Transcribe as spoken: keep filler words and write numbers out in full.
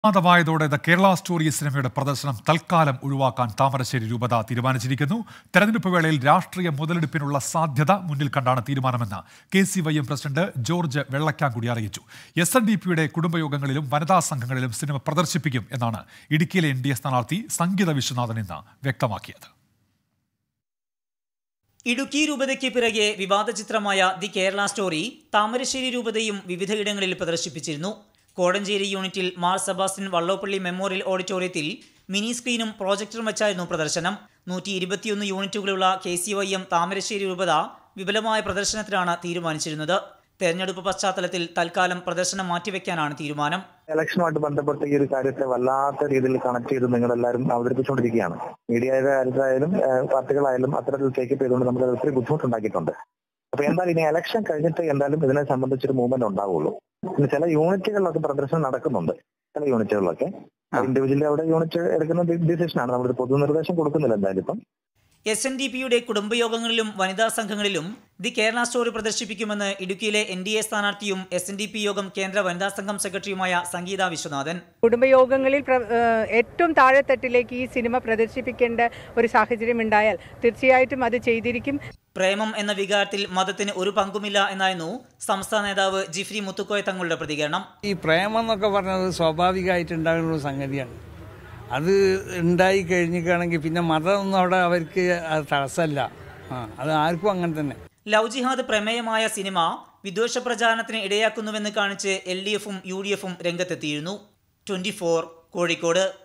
വിവാദമായതോടെ the Kerala story സിനിമയുടെ പ്രദർശനം തൽക്കാലം ഒഴിവാക്കാൻ താമരശ്ശേരി രൂപത തീരുമാനിച്ചിരിക്കുന്നു. തെരഞ്ഞെടുപ്പ് വേളയിൽ രാഷ്ട്രീയ മുതലെടുപ്പിനുള്ള സാധ്യത മുന്നിൽ കണ്ടാണ് തീരുമാനമെന്ന് K C Y M president George Vellakkankudi അറിയിച്ചു. എസ് എൻ ഡി പിയുടെ കുടുംബയോഗങ്ങളിലും വനിതാ സംഘങ്ങളിലും സിനിമ പ്രദർശിപ്പിക്കും എന്നാണ് ഇടുക്കിയിലെ എൻ ഡി എ സ്ഥാനാർത്ഥി സംഗീത വിശ്വനാഥൻ ഇന്ന് വ്യക്തമാക്കിയത്. ഇടുക്കി രൂപതയ്ക്ക് പിറകെ വിവാദ ചിത്രമായ ദി കേരള സ്റ്റോറി താമരശ്ശേരി രൂപതയും വിവിധയിടങ്ങളിൽ പ്രദർശിപ്പിച്ചിരുന്നു. കോടഞ്ചേരി യൂണിറ്റിൽ മാർ സെബാസ്റ്റ്യൻ വള്ളോപ്പള്ളി മെമ്മോറിയൽ ഓഡിറ്റോറിയത്തിൽ മിനി സ്ക്രീനും പ്രോജക്ടറും വെച്ചായിരുന്നു പ്രദർശനം. നൂറ്റി ഇരുപത്തിയൊന്ന് യൂണിറ്റുകളുള്ള K C Y M Thamarassery രൂപത വിപുലമായ പ്രദർശനത്തിലാണ് തീരുമാനിച്ചിരുന്നത്. തെരഞ്ഞെടുപ്പ് പശ്ചാത്തലത്തിൽ തൽക്കാലം പ്രദർശനം മാറ്റിവെക്കാനാണ് തീരുമാനം. ഇലക്ഷനുമായിട്ട് ബന്ധപ്പെട്ട ഈ ഒരു കാര്യത്തെ വല്ലാത്ത രീതിയിൽ കണക്ട് ചെയ്ത് നിങ്ങളെല്ലാവരും അവതരിപ്പിച്ചുകൊണ്ടിരിക്കുകയാണ്. മീഡിയയുടെ കാര്യത്തിലായാലും പാർട്ടികളായാലും അത്തരത്തിൽ ടേക്കപ്പ് ചെയ്തുകൊണ്ട് നമുക്ക് ഒത്തിരി ബുദ്ധിമുട്ടുണ്ടാക്കിയിട്ടുണ്ട്. അപ്പൊ എന്തായാലും ഇനി ഇലക്ഷൻ കഴിഞ്ഞിട്ട് എന്തായാലും ഇതിനെ സംബന്ധിച്ചൊരു മൂവ്മെന്റ് ഉണ്ടാവുള്ളൂ. പിന്നെ ചില യൂണിറ്റുകളിലൊക്കെ പ്രദർശനം നടക്കുന്നുണ്ട്. ചില യൂണിറ്റുകളിലൊക്കെ ഇൻഡിവിജ്വലി അവിടെ യൂണിറ്റ് എടുക്കുന്ന ഡിസിഷനാണ്. നമ്മുടെ പൊതു നിർദ്ദേശം കൊടുക്കുന്നില്ല എന്തായാലും ഇപ്പം. എസ് എൻ ഡി പിയുടെ കുടുംബയോഗങ്ങളിലും വനിതാ സംഘങ്ങളിലും ദി കേരള സ്റ്റോറി പ്രദർശിപ്പിക്കുമെന്ന് ഇടുക്കിയിലെ എൻ ഡി എ സ്ഥാനാർത്ഥിയും എസ് എൻ ഡി പി യോഗം കേന്ദ്ര വനിതാ സംഘം സെക്രട്ടറിയുമായ സംഗീത വിശ്വനാഥൻ. കുടുംബയോഗങ്ങളിൽ ഏറ്റവും താഴെത്തട്ടിലേക്ക് ഈ സിനിമ പ്രദർശിപ്പിക്കേണ്ട ഒരു സാഹചര്യം ഉണ്ടായാൽ തീർച്ചയായിട്ടും അത് ചെയ്തിരിക്കും. പ്രേമം എന്ന വികാരത്തിൽ മതത്തിന് ഒരു പങ്കുമില്ല എന്നായിരുന്നു സംസ്ഥാന നേതാവ് ജിഫ്രി മുത്തുക്കോയ തങ്ങളുടെ പ്രതികരണം. ഈ പ്രേമം എന്നൊക്കെ പറഞ്ഞത് സ്വാഭാവികമായിട്ട് ഉണ്ടാകുന്ന ഒരു സംഗതിയാണ്. അത് ഉണ്ടായി കഴിഞ്ഞിട്ടാണെങ്കിൽ പിന്നെ മതമൊന്നും അവിടെ അവർക്ക് അത് തടസ്സമല്ല. ആ അത് ആർക്കും അങ്ങനെ തന്നെ. ലവ് ജിഹാദ് പ്രമേയമായ സിനിമ വിദ്വേഷ പ്രചാരണത്തിന് ഇടയാക്കുന്നുവെന്ന് കാണിച്ച് എൽ ഡി എഫും യു ഡി എഫും രംഗത്തെത്തിയിരുന്നു. Twenty four Kozhikode.